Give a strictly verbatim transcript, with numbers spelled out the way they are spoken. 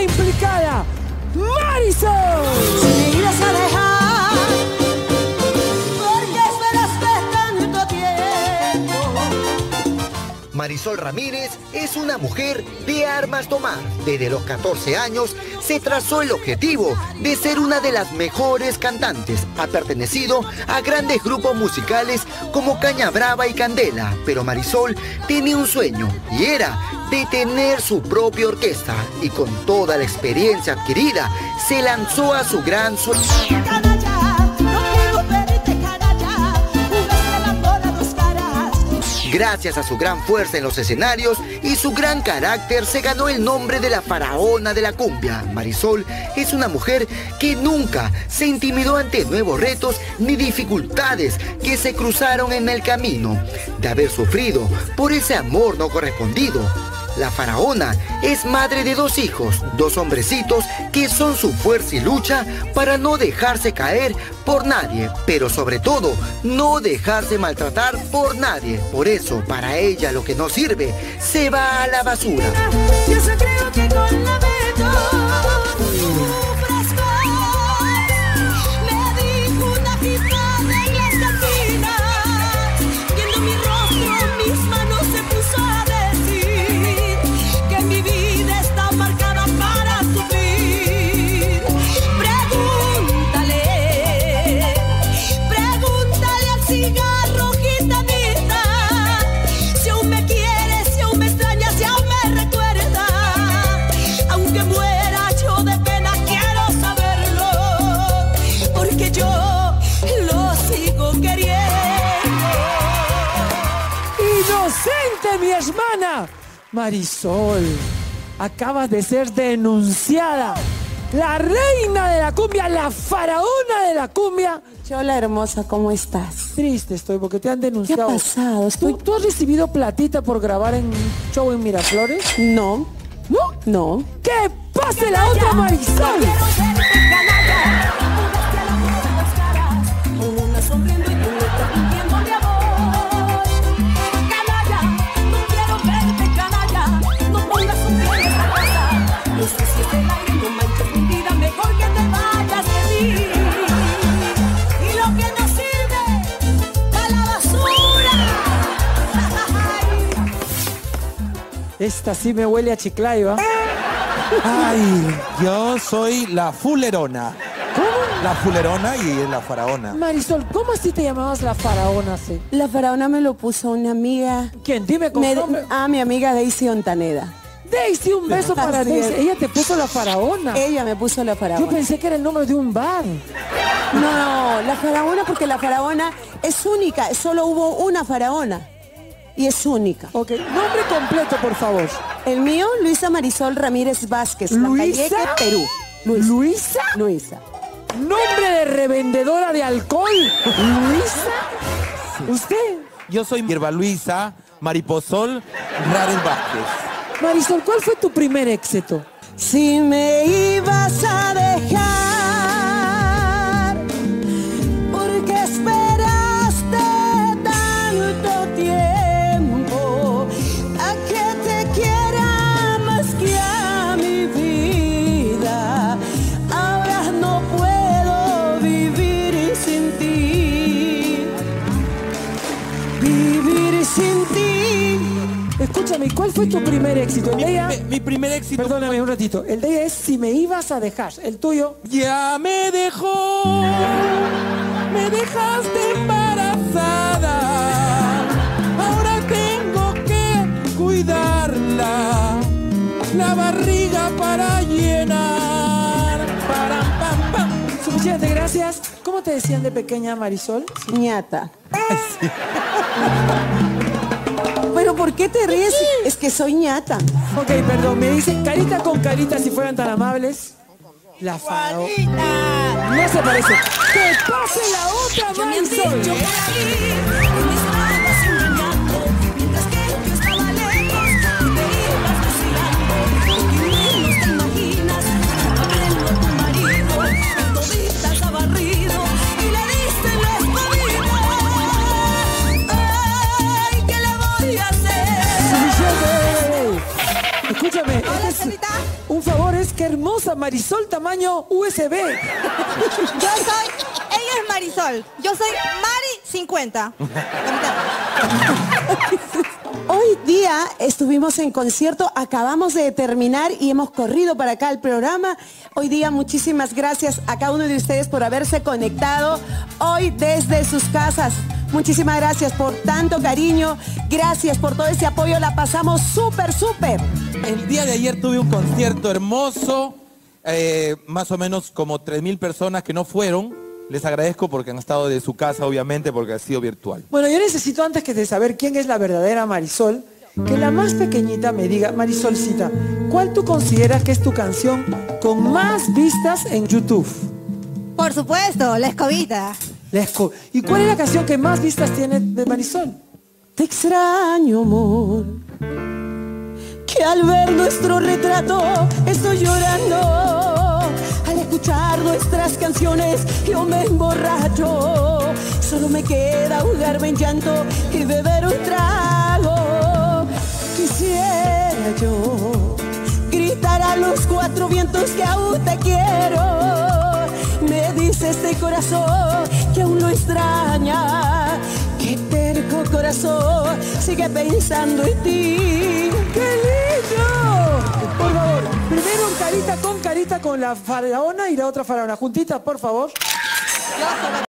implicada, Marisol. Si me ibas a dejar, ¿por qué esperaste tanto tiempo? Marisol Ramírez es una mujer de armas tomar. Desde los catorce años se trazó el objetivo de ser una de las mejores cantantes. Ha pertenecido a grandes grupos musicales como Caña Brava y Candela, pero Marisol tenía un sueño y era de tener su propia orquesta, y con toda la experiencia adquirida se lanzó a su gran sueño. Gracias a su gran fuerza en los escenarios y su gran carácter se ganó el nombre de la faraona de la cumbia. Marisol es una mujer que nunca se intimidó ante nuevos retos ni dificultades que se cruzaron en el camino. De haber sufrido por ese amor no correspondido, la faraona es madre de dos hijos, dos hombrecitos que son su fuerza y lucha para no dejarse caer por nadie, pero sobre todo no dejarse maltratar por nadie. Por eso, para ella lo que no sirve se va a la basura. Yo sé, creo que con la me dijo una gitana en la esquina, viendo mi rostro, mis manos se puso a decir que mi vida está marcada para sufrir. Pregúntale, pregúntale al cigarro, gitanita, si aún me quieres, si aún me extrañas, si aún me recuerdas. Aunque muera yo de pena, quiero saberlo, porque yo lo sigo queriendo. ¡Inocente, mi hermana! Marisol, acabas de ser denunciada. La reina de la cumbia, la faraona de la cumbia. Chola hermosa, ¿cómo estás? Triste estoy porque te han denunciado. ¿Qué ha pasado? Estoy... ¿Tú, ¿Tú has recibido platita por grabar en un show en Miraflores? No. ¿No? No. ¡Que pase la otra Marisol! Esta sí me huele a Chiclayo, ¿eh? Ay, yo soy la fulerona. ¿Cómo? La fulerona y la faraona. Marisol, ¿cómo así te llamabas la faraona? Sí? La faraona me lo puso una amiga. ¿Quién? Dime con me, nombre. Ah, mi amiga Daisy Ontaneda. Daisy, un beso para Así Daisy. es. Ella te puso la faraona. Ella me puso la faraona. Yo pensé que era el nombre de un bar. No, la faraona, porque la faraona es única. Solo hubo una faraona. Y es única. Ok, nombre completo, por favor. El mío, Luisa Marisol Ramírez Vázquez, ¿Luisa? Lambayeque, Perú. Luisa. ¿Luisa? Luisa. Nombre de revendedora de alcohol. ¿Luisa? Sí. ¿Usted? Yo soy Hierba Luisa Mariposol Ramírez Vázquez. Marisol, ¿cuál fue tu primer éxito? Si me ibas a dejar, porque esperaste tanto tiempo a que te quiera más que a mi vida. Ahora no puedo vivir sin ti, vivir sin ti. Escúchame, ¿cuál fue tu primer éxito? El Mi, de ella... mi- mi primer éxito. Perdóname un ratito. El de ella es Si me ibas a dejar. El tuyo... Ya me dejó, me dejaste embarazada. Ahora tengo que cuidarla, la barriga para llenar. Param, pam, pam. Suficiente, gracias. ¿Cómo te decían de pequeña, Marisol? Ñata. ¿Pero por qué te ríes? Es que soy ñata. Ok, perdón. Me dicen carita con carita, si fueran tan amables. La faraona. No se parece. ¡Que pase la otra, Marisol! Escúchame, este es un favor es que hermosa Marisol tamaño U S B. Yo soy, ella es Marisol, yo soy Mari cincuenta. Hoy día estuvimos en concierto, acabamos de terminar y hemos corrido para acá al programa. Hoy día muchísimas gracias a cada uno de ustedes por haberse conectado hoy desde sus casas. Muchísimas gracias por tanto cariño, gracias por todo ese apoyo, la pasamos súper, súper. El día de ayer tuve un concierto hermoso, eh, más o menos como tres mil personas que no fueron. Les agradezco porque han estado de su casa, obviamente, porque ha sido virtual. Bueno, yo necesito antes que de saber quién es la verdadera Marisol, que la más pequeñita me diga, Marisolcita, ¿cuál tú consideras que es tu canción con más vistas en YouTube? Por supuesto, La Escobita. La Esco- ¿Y cuál es la canción que más vistas tiene de Marisol? Te extraño, amor, que al ver nuestro retrato estoy llorando. Al escuchar nuestras canciones yo me emborracho. Solo me queda ahogarme en llanto y beber un trago. Quisiera yo gritar a los cuatro vientos que aún te quiero. Me dice este corazón que aún lo extraña. Qué terco corazón sigue pensando en ti. ¡Qué lindo! Por favor, primero carita con carita con la faraona y la otra faraona. Juntitas, por favor.